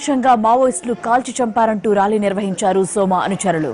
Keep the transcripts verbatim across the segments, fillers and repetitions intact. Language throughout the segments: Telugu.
నిర్దాక్షంగా మావోయిస్టులు కాల్చి చంపారంటూ ర్యాలీ నిర్వహించారు సోమ అనుచరులు.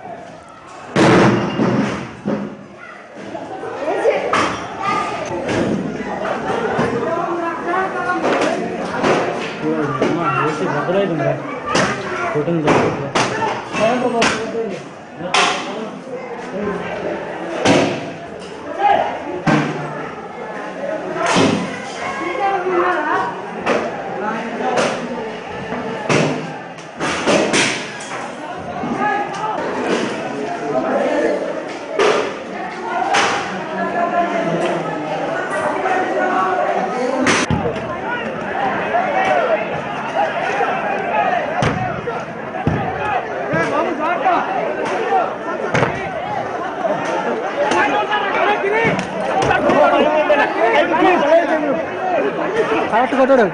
కరెక్ట్ కొట్టాడు.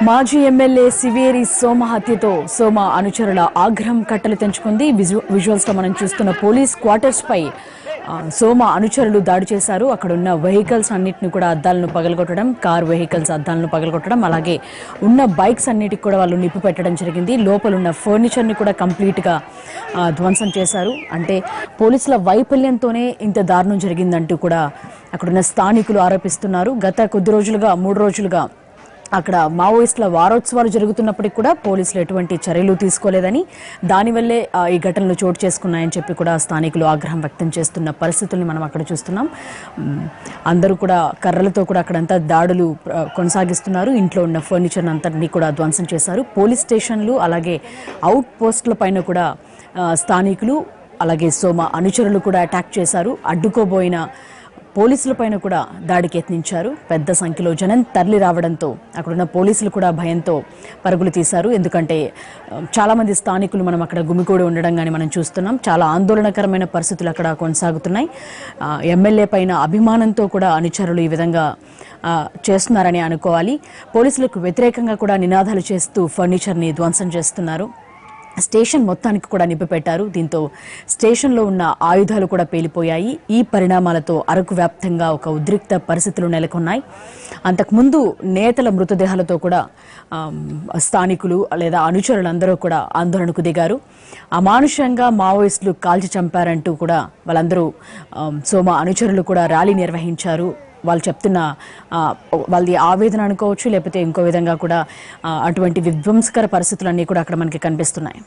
మాజీ ఎమ్మెల్యే సివేరి సోమ హత్యతో సోమ అనుచరుల ఆగ్రహం కట్టలు తెంచుకుంది. విజువల్స్ లో మనం చూస్తున్న పోలీస్ క్వార్టర్స్ పై సోమ అనుచరులు దాడి చేశారు. అక్కడ ఉన్న వెహికల్స్ అన్నిటిని కూడా అద్దాలను పగలగొట్టడం, కార్ వెహికల్స్ అద్దాలను పగలగొట్టడం, అలాగే ఉన్న బైక్స్ అన్నిటికి కూడా వాళ్ళు నిప్పు పెట్టడం జరిగింది. లోపల ఉన్న ఫర్నిచర్ ని కూడా కంప్లీట్ గా ధ్వంసం చేశారు. అంటే పోలీసుల వైఫల్యంతోనే ఇంత దారుణం జరిగిందంటూ కూడా అక్కడున్న స్థానికులు ఆరోపిస్తున్నారు. గత కొద్ది రోజులుగా మూడు రోజులుగా అక్కడ మావోయిస్టుల వారోత్సవాలు జరుగుతున్నప్పటికీ కూడా పోలీసులు ఎటువంటి చర్యలు తీసుకోలేదని, దానివల్లే ఈ ఘటనలు చోటు చేసుకున్నాయని చెప్పి కూడా స్థానికులు ఆగ్రహం వ్యక్తం చేస్తున్న పరిస్థితుల్ని మనం అక్కడ చూస్తున్నాం. అందరూ కూడా కర్రలతో కూడా అక్కడంతా దాడులు కొనసాగిస్తున్నారు. ఇంట్లో ఉన్న ఫర్నిచర్ అంతటినీ కూడా ధ్వంసం చేశారు. పోలీస్ స్టేషన్లు అలాగే అవుట్ పోస్టుల పైన కూడా స్థానికులు అలాగే సోమ అనుచరులు కూడా అటాక్ చేశారు. అడ్డుకోబోయిన పోలీసుల పైన కూడా దాడికి యత్నించారు. పెద్ద సంఖ్యలో జనం తరలి రావడంతో అక్కడున్న పోలీసులు కూడా భయంతో పరుగులు తీశారు. ఎందుకంటే చాలా మంది స్థానికులు మనం అక్కడ గుమికూడి ఉండడం కానీ మనం చూస్తున్నాం. చాలా ఆందోళనకరమైన పరిస్థితులు అక్కడ కొనసాగుతున్నాయి. ఎమ్మెల్యే పైన అభిమానంతో కూడా అనుచరులు ఈ విధంగా చేస్తున్నారని అనుకోవాలి. పోలీసులకు వ్యతిరేకంగా కూడా నినాదాలు చేస్తూ ఫర్నిచర్ని ధ్వంసం చేస్తున్నారు. స్టేషన్ మొత్తానికి కూడా నిప్పు పెట్టారు. దీంతో స్టేషన్లో ఉన్న ఆయుధాలు కూడా పేలిపోయాయి. ఈ పరిణామాలతో అరకు వ్యాప్తంగా ఒక ఉద్రిక్త పరిస్థితులు నెలకొన్నాయి. అంతకుముందు నేతల మృతదేహాలతో కూడా స్థానికులు లేదా అనుచరులందరూ కూడా ఆందోళనకు దిగారు. అమానుషంగా మావోయిస్టులు కాల్చి చంపారంటూ కూడా వాళ్ళందరూ సోమ అనుచరులు కూడా ర్యాలీ నిర్వహించారు. వాళ్ళు చెప్తున్న వాళ్ళది ఆవేదన అనుకోవచ్చు, లేకపోతే ఇంకో విధంగా కూడా అటువంటి విధ్వంసకర పరిస్థితులన్నీ కూడా అక్కడ మనకి కనిపిస్తున్నాయి.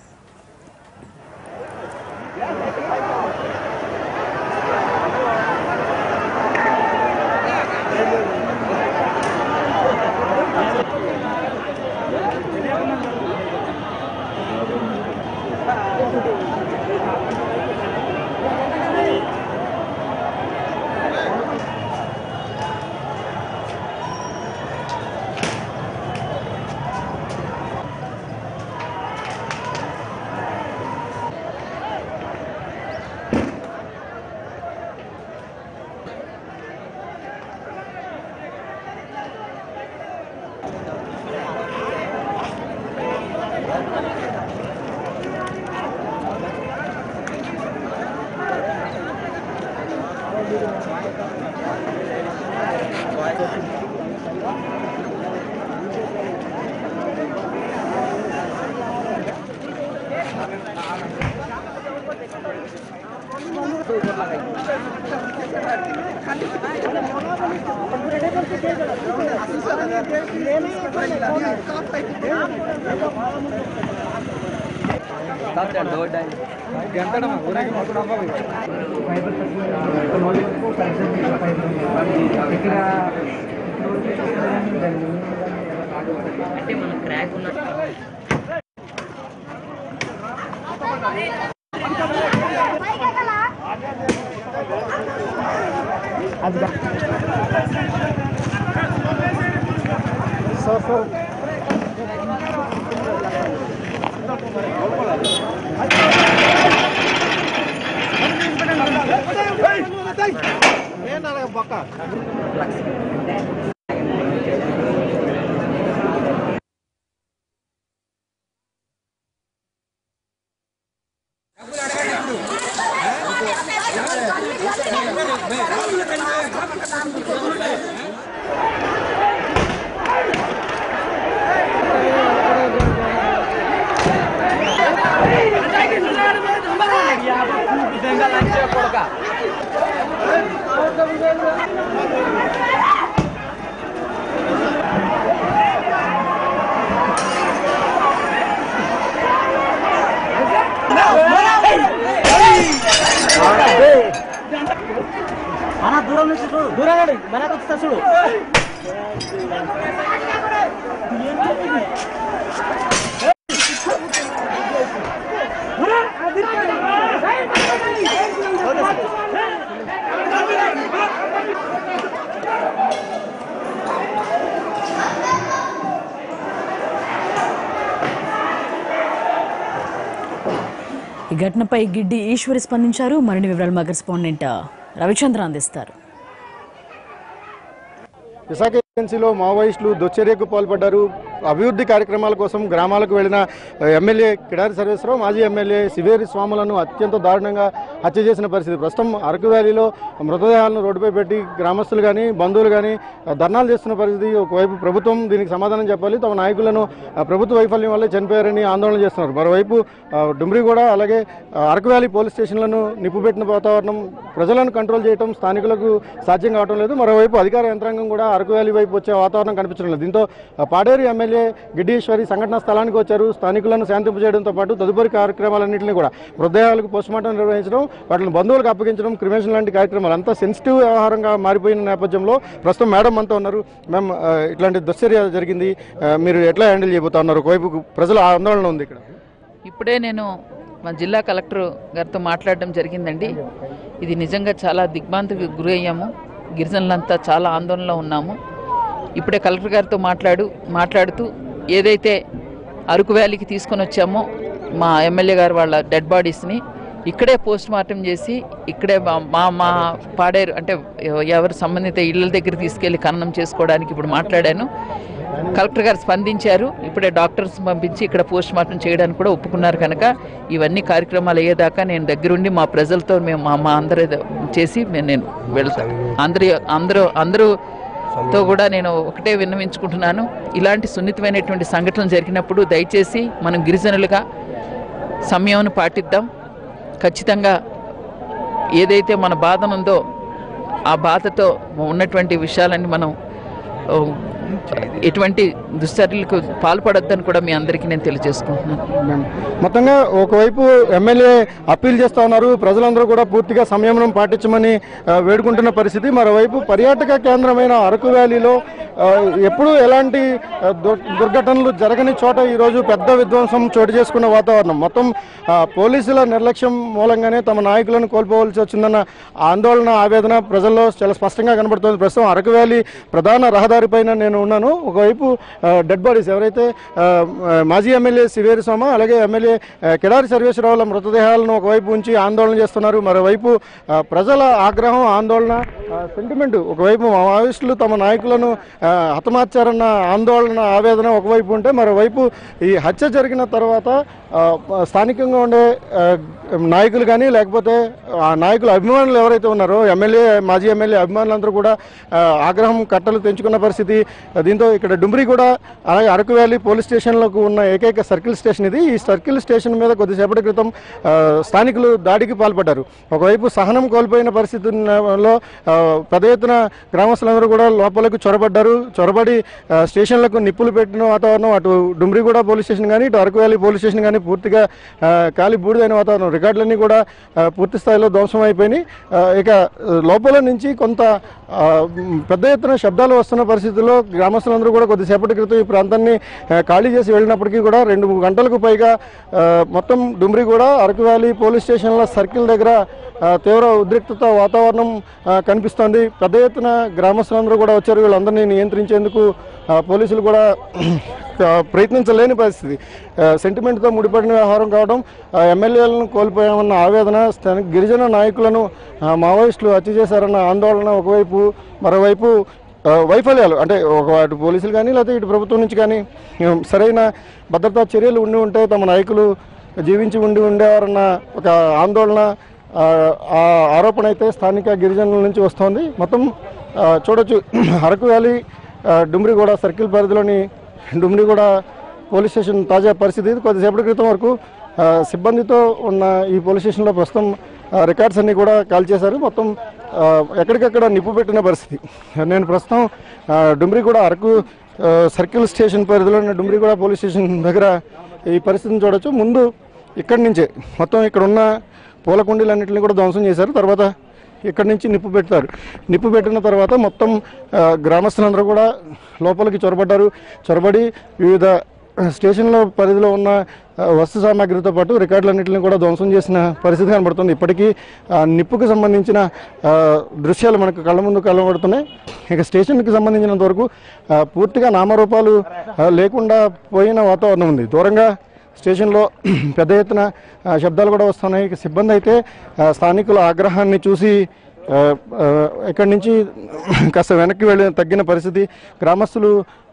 అంటే మన క్రాక్ ఉన్న మన దూరం నుంచి చూడు, దూరం మనకు వస్తా చూడు. ఈ ఘటనపై గిడ్డి ఈశ్వరి స్పందించారు. మరిన్ని వివరాలు మా కరెస్పాండెంట్ రవిచంద్ర అందిస్తారు. విశాఖ ఏజెన్సీలో మావోయిస్టులు దుశ్చర్యకు పాల్పడ్డారు. అభివృద్ధి కార్యక్రమాల కోసం గ్రామాలకు వెళ్లిన ఎమ్మెల్యే కిడారి సర్వేశ్వరరావు మాజీ ఎమ్మెల్యే సివేరి స్వాములను అత్యంత దారుణంగా హత్య చేసిన పరిస్థితి. ప్రస్తుతం అరకు వ్యాలీలో మృతదేహాలను రోడ్డుపై పెట్టి గ్రామస్తులు కానీ బంధువులు కానీ ధర్నాలు చేస్తున్న పరిస్థితి. ఒకవైపు ప్రభుత్వం దీనికి సమాధానం చెప్పాలి, తమ నాయకులను ప్రభుత్వ వైఫల్యం వల్లే చనిపోయారని ఆందోళన చేస్తున్నారు. మరోవైపు డుమ్రిగూడ అలాగే అరకు వ్యాలీ పోలీస్ స్టేషన్లను నిప్పుపెట్టిన వాతావరణం, ప్రజలను కంట్రోల్ చేయడం స్థానికులకు సాధ్యం కావడం లేదు. మరోవైపు అధికార యంత్రాంగం కూడా అరకు వ్యాలీ వైపు వచ్చే వాతావరణం కనిపించడం లేదు. దీంతో పాడేరు ఎమ్మెల్యే గిడ్డీశ్వరి సంఘటనా స్థలానికి వచ్చారు. స్థానికులను శాంతింపజేయడంతో పాటు తదుపరి కార్యక్రమాలన్నింటినీ కూడా మృతదేహాలకు పోస్టుమార్టం నిర్వహించడం, వాటిని బంధువులకు అప్పగించడం, క్రిమేషన్ లాంటి కార్యక్రమాలు అంతా సెన్సిటివ్ వ్యవహారంగా మారిపోయిన నేపథ్యంలో ప్రస్తుతం మేడం అంతా ఉన్నారు. మేము ఇట్లాంటి దుశ్చర్య జరిగింది, మీరు ఎట్లా హ్యాండిల్ చేయబోతా ఉన్నారు? ఒకవైపు ప్రజల ఆందోళన ఉంది. ఇక్కడ ఇప్పుడే నేను మా జిల్లా కలెక్టర్ గారితో మాట్లాడడం జరిగిందండి. ఇది నిజంగా చాలా దిగ్భ్రాంతికి గురి అయ్యాము. గిరిజనులంతా చాలా ఆందోళనలో ఉన్నాము. ఇప్పుడే కలెక్టర్ గారితో మాట్లాడు మాట్లాడుతూ ఏదైతే అరకు వ్యాలీకి తీసుకొని వచ్చామో మా ఎమ్మెల్యే గారు వాళ్ళ డెడ్ బాడీస్ని ఇక్కడే పోస్ట్ మార్టం చేసి ఇక్కడే మా మా పాడేరు అంటే ఎవరు సంబంధిత ఇళ్ళ దగ్గర తీసుకెళ్లి ఖననం చేసుకోవడానికి ఇప్పుడు మాట్లాడాను. కలెక్టర్ గారు స్పందించారు. ఇప్పుడే డాక్టర్స్ పంపించి ఇక్కడ పోస్ట్ మార్టం చేయడానికి కూడా ఒప్పుకున్నారు. కనుక ఇవన్నీ కార్యక్రమాలు అయ్యేదాకా నేను దగ్గరుండి మా ప్రజలతో మేము మా మా అందరూ చేసి నేను వెళ్తాను. అందరి అందరూ అందరూ తో కూడా నేను ఒకటే విన్నవించుకుంటున్నాను, ఇలాంటి సున్నితమైనటువంటి సంఘటనలు జరిగినప్పుడు దయచేసి మనం గిరిజనులుగా సమయాన్ని పాటిద్దాం. ఖచ్చితంగా ఏదైతే మన బాధ ఉందో ఆ బాధతో ఉన్నటువంటి విషయాలన్నీ మనం ఎటువంటి దుశ్చర్యలకు పాల్పడొద్దని కూడా మీ అందరికీ నేను తెలియజేసుకుంటున్నాను. మొత్తంగా ఒకవైపు ఎమ్మెల్యే అప్పీల్ చేస్తూ ఉన్నారు, ప్రజలందరూ కూడా పూర్తిగా సంయమనం పాటించమని వేడుకుంటున్న పరిస్థితి. మరోవైపు పర్యాటక కేంద్రమైన అరకు వ్యాలీలో ఎప్పుడూ ఎలాంటి దుర్ఘటనలు జరగని చోట ఈరోజు పెద్ద విధ్వంసం చోటు చేసుకున్న వాతావరణం. మొత్తం పోలీసుల నిర్లక్ష్యం మూలంగానే తమ నాయకులను కోల్పోవలసి వచ్చిందన్న ఆందోళన, ఆవేదన ప్రజల్లో చాలా స్పష్టంగా కనబడుతుంది. ప్రస్తుతం అరకు వ్యాలీ ప్రధాన రహదారి పైన నేను ఉన్నాను. ఒకవైపు డెడ్ బాడీస్ ఎవరైతే మాజీ ఎమ్మెల్యే సివేరి సోమ అలాగే ఎమ్మెల్యే కిడారి సర్వేశ్వరరావుల మృతదేహాలను ఒకవైపు ఉంచి ఆందోళన చేస్తున్నారు. మరోవైపు ప్రజల ఆగ్రహం, ఆందోళన, సెంటిమెంట్. ఒకవైపు మావోయిస్టులు తమ నాయకులను హతమార్చారన్న ఆందోళన, ఆవేదన ఒకవైపు ఉంటే, మరోవైపు ఈ హత్య జరిగిన తర్వాత స్థానికంగా ఉండే నాయకులు కానీ లేకపోతే ఆ నాయకుల అభిమానులు ఎవరైతే ఉన్నారో ఎమ్మెల్యే మాజీ ఎమ్మెల్యే అభిమానులందరూ కూడా ఆగ్రహం కట్టలు తెంచుకున్న పరిస్థితి. దీంతో ఇక్కడ డుమ్రిగూడ అలాగే అరకు వ్యాలీ పోలీస్ స్టేషన్లకు ఉన్న ఏకైక సర్కిల్ స్టేషన్ ఇది. ఈ సర్కిల్ స్టేషన్ మీద కొద్దిసేపటి క్రితం స్థానికులు దాడికి పాల్పడ్డారు. ఒకవైపు సహనం కోల్పోయిన పరిస్థితుల్లో పెద్ద ఎత్తున గ్రామస్తులందరూ కూడా లోపలికి చొరబడ్డారు. చొరబడి స్టేషన్లకు నిప్పులు పెట్టిన వాతావరణం. అటు డుమ్రిగూడ పోలీస్ స్టేషన్ కానీ ఇటు అరకు వ్యాలీ పోలీస్ స్టేషన్ కానీ పూర్తిగా కాలి బూడిదైన వాతావరణం. రికార్డులన్నీ కూడా పూర్తి స్థాయిలో ధ్వంసం అయిపోయినాయి. ఇక లోపల నుంచి కొంత పెద్ద ఎత్తున శబ్దాలు వస్తున్న పరిస్థితుల్లో గ్రామస్తులందరూ కూడా కొద్దిసేపటి క్రితం ఈ ప్రాంతాన్ని ఖాళీ చేసి వెళ్ళినప్పటికీ కూడా రెండు గంటలకు పైగా మొత్తం డుమ్రిగూడ అరకు వ్యాలీ పోలీస్ స్టేషన్ల సర్కిల్ దగ్గర తీవ్ర ఉద్రిక్తత వాతావరణం కనిపిస్తోంది. పెద్ద ఎత్తున గ్రామస్తులందరూ కూడా వచ్చారు. వీళ్ళందరినీ నియంత్రించేందుకు పోలీసులు కూడా ప్రయత్నించలేని పరిస్థితి. సెంటిమెంట్తో ముడిపడిన వ్యవహారం కావడం, ఎమ్మెల్యేలను కోల్పోయామన్న ఆవేదన, గిరిజన నాయకులను మావోయిస్టులు హత్య చేశారన్న ఆందోళన ఒకవైపు, మరోవైపు వైఫల్యాలు అంటే ఒక అటు పోలీసులు కానీ లేకపోతే ఇటు ప్రభుత్వం నుంచి కానీ సరైన భద్రతా చర్యలు ఉండి ఉంటే తమ నాయకులు జీవించి ఉండి ఉండేవారన్న ఒక ఆందోళన, ఆ ఆరోపణ అయితే స్థానిక గిరిజనుల నుంచి వస్తోంది. మొత్తం చూడొచ్చు అరకు వ్యాలీ డుమ్రిగూడ సర్కిల్ పరిధిలోని డుమ్రిగూడ పోలీస్ స్టేషన్ తాజా పరిస్థితి. కొద్దిసేపటి క్రితం వరకు సిబ్బందితో ఉన్న ఈ పోలీస్ స్టేషన్లో ప్రస్తుతం రికార్డ్స్ అన్నీ కూడా కాల్ చేశారు. మొత్తం ఎక్కడికక్కడ నిప్పు పెట్టిన పరిస్థితి. నేను ప్రస్తుతం డుమ్రిగూడ అరకు సర్కిల్ స్టేషన్ పరిధిలోని డుమ్రిగూడ పోలీస్ స్టేషన్ దగ్గర ఈ పరిస్థితిని చూడొచ్చు. ముందు ఇక్కడి నుంచే మొత్తం ఇక్కడ ఉన్న పూల కుండీలన్నింటినీ కూడా ధ్వంసం చేశారు. తర్వాత ఇక్కడి నుంచి నిప్పు పెడతారు. నిప్పు పెట్టిన తర్వాత మొత్తం గ్రామస్తులందరూ కూడా లోపలికి చొరబడ్డారు. చొరబడి వివిధ స్టేషన్ల పరిధిలో ఉన్న వస్తు సామాగ్రితో పాటు రికార్డులన్నింటినీ కూడా ధ్వంసం చేసిన పరిస్థితి కనబడుతుంది. ఇప్పటికీ నిప్పుకు సంబంధించిన దృశ్యాలు మనకు కళ్ళ ముందు కనబడుతున్నాయి. ఇక స్టేషన్కి సంబంధించినంత వరకు పూర్తిగా నామరూపాలు లేకుండా పోయిన వాతావరణం ఉంది. దూరంగా స్టేషన్లో పెద్ద ఎత్తున శబ్దాలు కూడా వస్తున్నాయి. సిబ్బంది అయితే స్థానికుల ఆగ్రహాన్ని చూసి ఇక్కడి నుంచి కాస్త వెనక్కి వెళ్ళి తగ్గిన పరిస్థితి. గ్రామస్తులు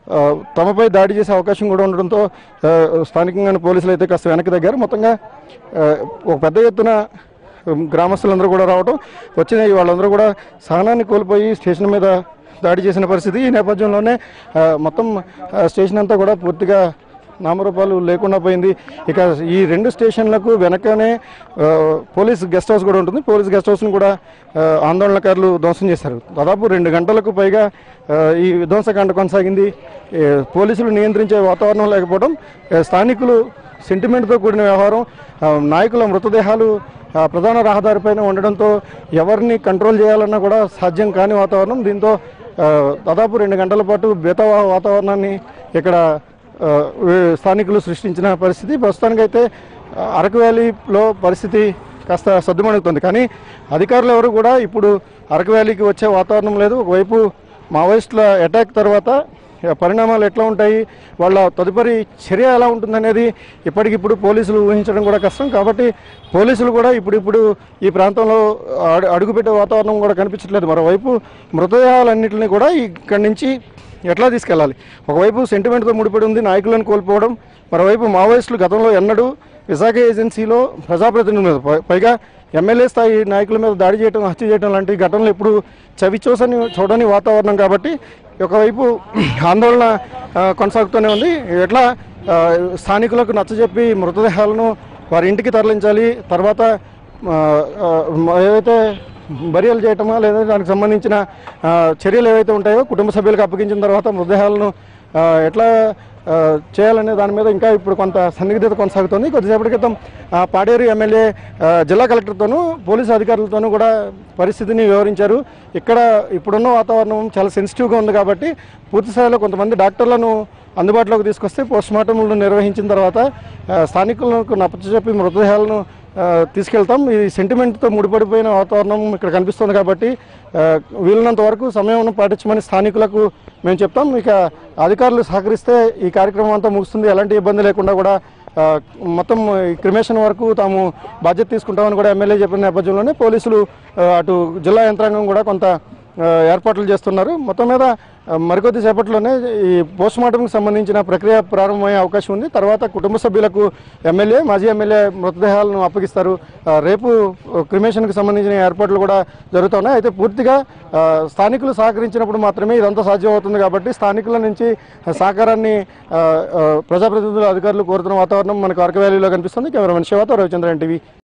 ఆ, తమపై దాడి చేసే అవకాశం కూడా ఉండడంతో ఆ, స్థానికంగా పోలీసులు అయితే కాస్త వెనక్కి తగ్గారు. మొత్తంగా ఆ, ఒక పెద్ద ఎత్తున గ్రామస్తులందరూ కూడా రావడం వచ్చిన వాళ్ళందరూ కూడా సహనాన్ని కోల్పోయి స్టేషన్ మీద దాడి చేసిన పరిస్థితి. ఈ నేపథ్యంలోనే ఆ, మొత్తం ఆ, స్టేషన్ అంతా కూడా పూర్తిగా నామరూపాలు లేకుండా పోయింది. ఇక ఈ రెండు స్టేషన్లకు వెనకనే ఆ, పోలీస్ గెస్ట్ హౌస్ కూడా ఉంటుంది. పోలీస్ గెస్ట్ హౌస్ను కూడా ఆ, ఆందోళనకారులు ధ్వంసం చేశారు. దాదాపు రెండు గంటలకు పైగా ఆ, ఈ విధ్వంసకాండ కొనసాగింది. ఏ, పోలీసులు నియంత్రించే వాతావరణం లేకపోవడం, ఏ, స్థానికులు సెంటిమెంట్తో కూడిన వ్యవహారం, ఆ, నాయకుల మృతదేహాలు ఆ, ప్రధాన రహదారిపైన ఉండడంతో ఎవరిని కంట్రోల్ చేయాలన్నా కూడా సాధ్యం కాని వాతావరణం. దీంతో ఆ, దాదాపు రెండు గంటల పాటు బేతావా వాతావరణాన్ని ఇక్కడ ఆ, స్థానికులు సృష్టించిన పరిస్థితి. ప్రస్తుతానికైతే ఆ, అరకు వ్యాలీలో పరిస్థితి కాస్త సద్దుమణుగుతుంది. కానీ అధికారులు ఎవరు కూడా ఇప్పుడు అరకు వ్యాలీకి వచ్చే వాతావరణం లేదు. ఒకవైపు మావోయిస్టుల అటాక్ తర్వాత పరిణామాలు ఎట్లా ఉంటాయి, వాళ్ళ తదుపరి చర్య ఎలా ఉంటుందనేది ఇప్పటికిప్పుడు పోలీసులు ఊహించడం కూడా కష్టం. కాబట్టి పోలీసులు కూడా ఇప్పుడిప్పుడు ఈ ప్రాంతంలో అడు అడుగుపెట్టే వాతావరణం కూడా కనిపించట్లేదు. మరోవైపు మృతదేహాలన్నింటినీ కూడా ఇక్కడి నుంచి ఎట్లా తీసుకెళ్ళాలి, ఒకవైపు సెంటిమెంట్తో ముడిపడి ఉంది నాయకులను కోల్పోవడం, మరోవైపు మావోయిస్టులు గతంలో ఎన్నడూ విశాఖ ఏజెన్సీలో ప్రజాప్రతినిధుల మీద పై- పైగా ఎమ్మెల్యే స్థాయి నాయకుల మీద దాడి చేయడం, హత్య చేయడం లాంటి ఘటనలు ఎప్పుడు చవిచూసని చూడని వాతావరణం. కాబట్టి ఒకవైపు ఆందోళన ఆ, కొనసాగుతూనే ఉంది. ఎట్లా ఆ, స్థానికులకు నచ్చజెప్పి మృతదేహాలను వారి ఇంటికి తరలించాలి, తర్వాత ఆ, ఆ, ఏవైతే బరియలు చేయటమా లేదా దానికి సంబంధించిన ఆ, చర్యలు ఏవైతే ఉంటాయో కుటుంబ సభ్యులకు అప్పగించిన తర్వాత మృతదేహాలను ఆ, ఎట్లా ఆ, చేయాలనే దాని మీద ఇంకా ఇప్పుడు కొంత సన్నిగ్ధత కొనసాగుతుంది. కొద్దిసేపటి క్రితం ఆ, పాడేరు ఎమ్మెల్యే ఆ, జిల్లా కలెక్టర్తోనూ పోలీసు అధికారులతోనూ కూడా పరిస్థితిని వివరించారు. ఇక్కడ ఇప్పుడున్న వాతావరణం చాలా సెన్సిటివ్గా ఉంది కాబట్టి పూర్తి స్థాయిలో కొంతమంది డాక్టర్లను అందుబాటులోకి తీసుకొస్తే పోస్ట్మార్టంలు నిర్వహించిన తర్వాత ఆ, స్థానికులకు నచ్చజెప్పి మృతదేహాలను ఆ, తీసుకెళ్తాం. ఈ సెంటిమెంట్తో ముడిపడిపోయిన వాతావరణం ఇక్కడ కనిపిస్తుంది కాబట్టి ఆ, వీలున్నంత వరకు సమయం పాటించమని స్థానికులకు మేము చెప్తాం. ఇక అధికారులు సహకరిస్తే ఈ కార్యక్రమం అంతా ముగుస్తుంది. ఎలాంటి ఇబ్బంది లేకుండా కూడా ఆ, మొత్తం ఈ క్రిమేషన్ వరకు తాము బాధ్యత తీసుకుంటామని కూడా ఎమ్మెల్యే చెప్పిన నేపథ్యంలోనే పోలీసులు ఆ, అటు జిల్లా యంత్రాంగం కూడా కొంత ఆ, ఏర్పాట్లు చేస్తున్నారు. మొత్తం మీద ఆ, మరికొద్ది సేపట్లోనే ఈ పోస్ట్మార్టంకి సంబంధించిన ప్రక్రియ ప్రారంభమయ్యే అవకాశం ఉంది. తర్వాత కుటుంబ సభ్యులకు ఎమ్మెల్యే మాజీ ఎమ్మెల్యే మృతదేహాలను అప్పగిస్తారు. ఆ, రేపు క్రిమేషన్కి సంబంధించిన ఏర్పాట్లు కూడా జరుగుతున్నాయి. అయితే పూర్తిగా ఆ, స్థానికులు సహకరించినప్పుడు మాత్రమే ఇదంతా సాధ్యం అవుతుంది. కాబట్టి స్థానికుల నుంచి సహకారాన్ని ఆ, ఆ, ప్రజాప్రతినిధులు అధికారులు కోరుతున్న వాతావరణం మనకు అరకు వ్యాలీలో కనిపిస్తుంది. కెమెరామెన్ శివతో రవిచంద్ర ఎన్టీవీ.